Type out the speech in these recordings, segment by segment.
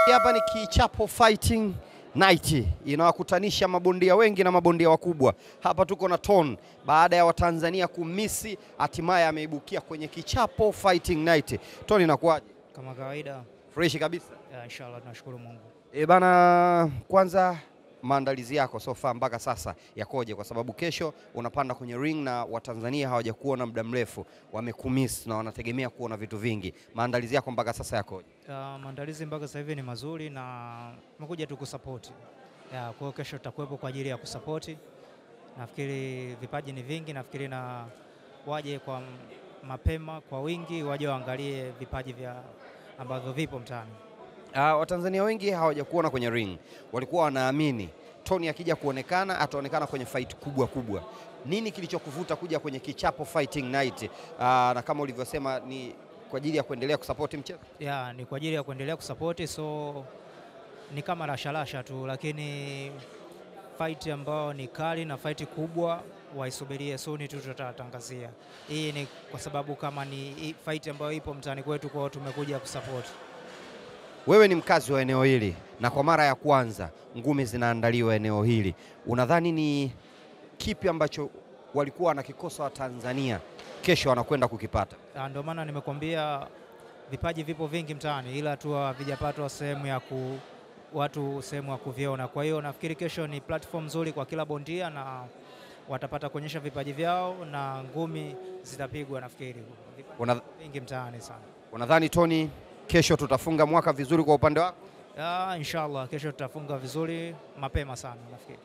Hapa ni Kichapo Fighting Night, inawakutanisha mabondia wengi na mabondia wakubwa. Hapa tuko na Tonny, baada ya Watanzania kumisi, hatimaye ameibukia kwenye Kichapo Fighting Night. Tonny, inakuaje? Kama kawaida. Fresh kabisa. Inshallah, tunashukuru Mungu. Bana, kwanza maandalizi yako so far mpaka sasa yakoje? Kwa sababu kesho unapanda kwenye ring na Watanzania hawajakuona muda mrefu, wamekumiss na wanategemea kuona vitu vingi. Maandalizi yako mpaka sasa yakoje? Maandalizi mpaka sasa hivi ni mazuri na tumekuja tu kusupport. Kwa hiyo kesho tutakuwepo kwa ajili ya kusupport. Nafikiri vipaji ni vingi, nafikiri na waje kwa mapema kwa wingi, waje waangalie vipaji vya ambavyo vipo mtaani. Watanzania wengi hawajakuona kwenye ring, walikuwa wanaamini Tonny akija kuonekana ataonekana kwenye fight kubwa. Nini kilichokuvuta kuja kwenye Kichapo Fighting Night? Na kama ulivyosema ni kwa ajili ya kuendelea kusupport mchezo? Ni kwa ajili ya kuendelea kusupport, so ni kama rasharasha tu, lakini fight ambayo ni kali na fight kubwa waisubirie soon tu, tutatangazia. Hii ni kwa sababu kama ni fight ambayo ipo mtaani kwetu, kwa tumekuja kusupport. Wewe ni mkazi wa eneo hili na kwa mara ya kwanza ngumi zinaandaliwa eneo hili, unadhani ni kipi ambacho walikuwa wanakikosa wa Tanzania kesho wanakwenda kukipata? Ndio maana nimekwambia vipaji vipo vingi mtaani, ila tu havijapatwa sehemu ya sehemu ya kuviona. Kwa hiyo nafikiri kesho ni platform nzuri kwa kila bondia na watapata kuonyesha vipaji vyao na ngumi zitapigwa. Nafikiri vingi mtaani sana. Unadhani Tonny, kesho tutafunga mwaka vizuri kwa upande wako? Inshallah kesho tutafunga vizuri mapema sana nafikiri.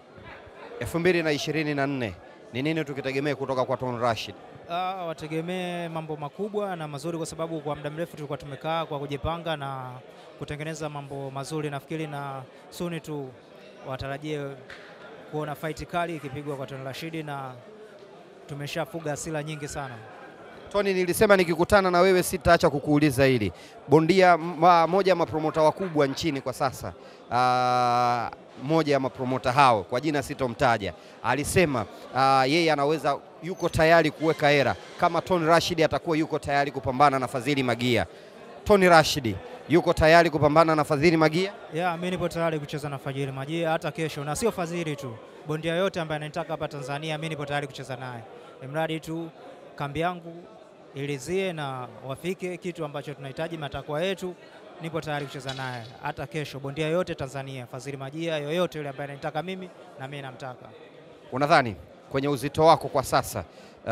2024 ni nini tukitegemea kutoka kwa Tonny Rashidy? Wategemee mambo makubwa na mazuri, kwa sababu kwa muda mrefu tulikuwa tumekaa kwa kujipanga na kutengeneza mambo mazuri. Nafikiri na soon tu watarajie kuona fight kali ikipigwa kwa Tonny Rashidy, na tumeshafuga asila nyingi sana. Tonny, nilisema nikikutana na wewe sitaacha kukuuliza hili. Bondia moja ya mapromota wakubwa nchini kwa sasa, moja ya mapromota hao kwa jina sitomtaja, alisema yeye yuko tayari kuweka hera kama Tonny Rashidy atakuwa yuko tayari kupambana na Fadhili Magiha. Tonny Rashidy yuko tayari kupambana na Fadhili Magiha? Mimi nipo tayari kucheza na Fadhili Magiha hata kesho, na sio Fadhili tu, bondia yote ambaye anataka hapa Tanzania mimi nipo tayari kucheza naye, imradi tu kambi yangu ilizie na wafike kitu ambacho tunahitaji, matakwa yetu. Nipo tayari kucheza naye hata kesho, bondia yote Tanzania, Fadhili Magiha yoyote yule ambaye anataka mimi na mimi namtaka. Unadhani kwenye uzito wako kwa sasa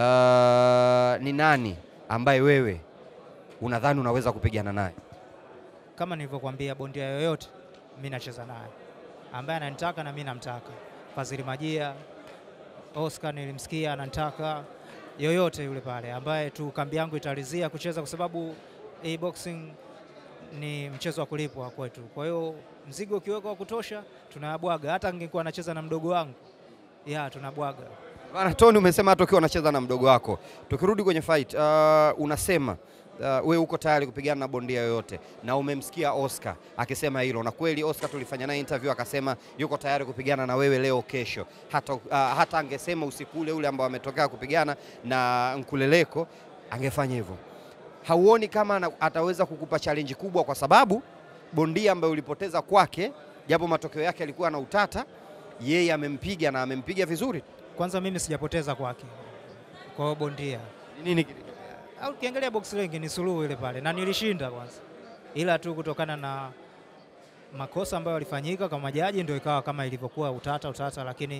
ni nani ambaye wewe unadhani unaweza kupigana naye? Kama nilivyokuambia, bondia yoyote mimi nacheza naye, ambaye ananitaka na mimi namtaka. Fadhili Magiha, Osca nilimsikia ananitaka, yoyote yule pale ambaye tu kambi yangu italizia kucheza, kwa sababu boxing ni mchezo wa kulipwa kwetu. Kwa hiyo mzigo ukiweka wa kutosha tunabwaga. Hata ningekuwa nacheza na mdogo wangu tunabwaga. Bana Tonny, umesema hata ukiwa unacheza na mdogo wako. Tukirudi kwenye fight, unasema wewe uko tayari kupigana na bondia yoyote, na umemsikia Oscar akisema hilo, na kweli Oscar tulifanya naye interview akasema yuko tayari kupigana na wewe leo kesho. Hata angesema usiku ule ambao ametokea kupigana na Nkuleleko angefanya hivyo. Hauoni kama ataweza kukupa challenge kubwa, kwa sababu bondia ambaye ulipoteza kwake japo matokeo yake yalikuwa na utata, yeye amempiga na amempiga vizuri? Kwanza mimi sijapoteza kwake, kwa hiyo bondia nini ukiangalia box range ni suluhu ile pale, na nilishinda kwanza, ila tu kutokana na makosa ambayo yalifanyika kama jaji ndio ikawa kama ilivyokuwa utata, lakini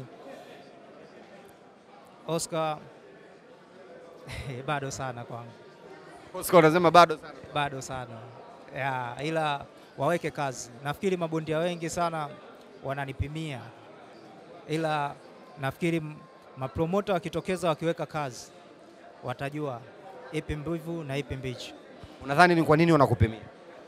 Oscar bado sana kwangu. Oscar unasema bado sana? Bado sana. Ila waweke kazi. Nafikiri mabondia wengi sana wananipimia, ila nafikiri mapromota wakitokeza wakiweka kazi watajua ipi mbivu na ipi mbichi. Unadhani ni kwa nini wanakupimia?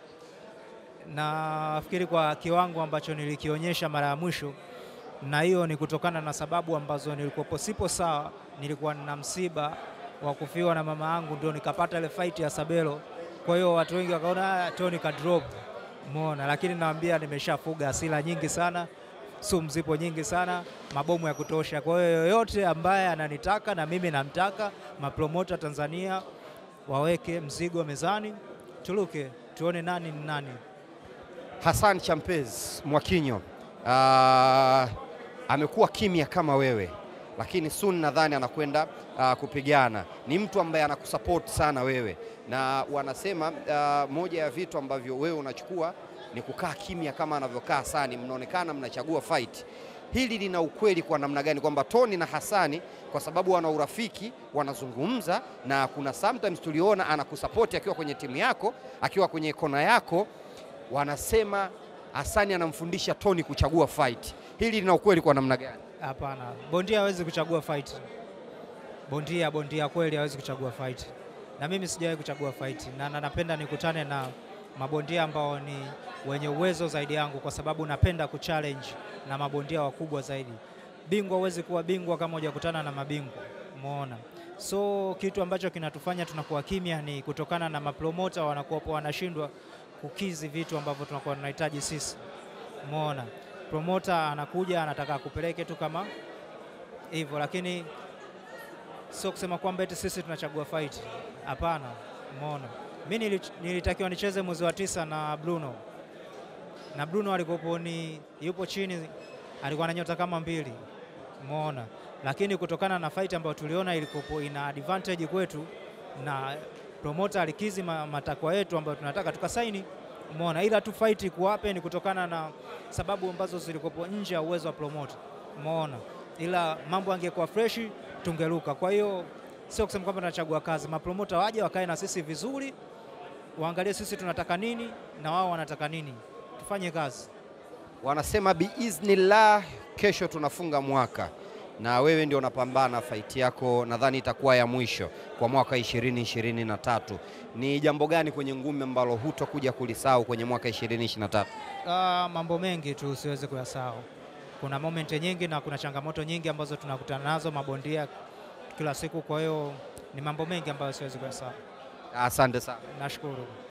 Nafikiri kwa kiwango ambacho nilikionyesha mara ya mwisho, na hiyo ni kutokana na sababu ambazo nilikuwa sipo sawa. Nilikuwa na msiba wa kufiwa na mama yangu, ndio nikapata ile fight ya Sabelo. Kwa hiyo watu wengi wakaona Tonny ka drop, umeona, lakini naambia nimeshafuga asila nyingi sana, sumu zipo nyingi sana, mabomu ya kutosha. Kwa hiyo yoyote ambaye ananitaka na mimi namtaka, mapromota Tanzania waweke mzigo mezani, tuluke tuone nani ni nani. Hassan Champez Mwakinyo amekuwa kimya kama wewe, lakini soon nadhani anakwenda kupigana. Ni mtu ambaye anakusupport sana wewe, na wanasema moja ya vitu ambavyo wewe unachukua ni kukaa kimya kama anavyokaa Hassan. Mnaonekana mnachagua fight. Hili lina ukweli kwa namna gani, kwamba Tonny na Hassan kwa sababu wana urafiki wanazungumza, na kuna sometimes tuliona anakusupport akiwa kwenye timu yako, akiwa kwenye kona yako, wanasema Hassan anamfundisha Tonny kuchagua fight. Hili lina ukweli kwa namna gani? Hapana, bondia hawezi kuchagua fight. Bondia kweli hawezi kuchagua fight. Na mimi sijawahi kuchagua fight, na napenda nikutane na mabondia ambao ni wenye uwezo zaidi yangu, kwa sababu napenda kuchallenge na mabondia wakubwa zaidi. Bingwa huwezi kuwa bingwa kama hujakutana na mabingwa, umeona? So kitu ambacho kinatufanya tunakuwa kimya ni kutokana na mapromota wanakuwa wanashindwa kukizi vitu ambavyo tunakuwa tunahitaji sisi, umeona? Promota anakuja anataka kupeleke tu kama hivyo, lakini sio kusema kwamba eti sisi tunachagua fight. Hapana, umeona? Mimi nilitakiwa nicheze mwezi wa 9 na Bruno. Na Bruno alikopo yupo chini, alikuwa na nyota kama 2. Umeona? Lakini kutokana na fight ambayo tuliona ilikopo ina advantage kwetu, na promoter alikizi matakwa yetu ambayo tunataka tukasaini. Umeona? Ila tu fight kuwape ni kutokana na sababu ambazo zilikopo nje ya uwezo wa promoter. Umeona? Ila mambo angekuwa fresh tungeruka. Kwa hiyo sio kusema kwamba tunachagua kazi. Mapromota waje wakae na sisi vizuri, waangalie sisi tunataka nini na wao wanataka nini, tufanye kazi. Wanasema biiznillah kesho tunafunga mwaka, na wewe ndio unapambana fight yako, nadhani itakuwa ya mwisho kwa mwaka 2023. Ni jambo gani kwenye ngumi ambalo hutokuja kulisahau kwenye mwaka 2023? Mambo mengi tu siwezi kuyasahau. Kuna moment nyingi na kuna changamoto nyingi ambazo tunakutana nazo mabondia kila siku, kwa hiyo ni mambo mengi ambayo siwezi kuyasahau. Asante sana. Nashukuru.